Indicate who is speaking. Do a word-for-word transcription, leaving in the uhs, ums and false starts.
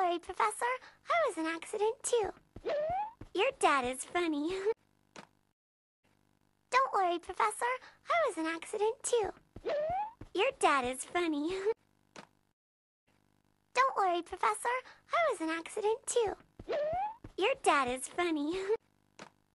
Speaker 1: worry, Professor. I was an accident, too. Your dad is funny. Don't worry, Professor. I was an accident, too. Your dad is funny. Don't worry, Professor. I was an accident, too. Your dad is funny.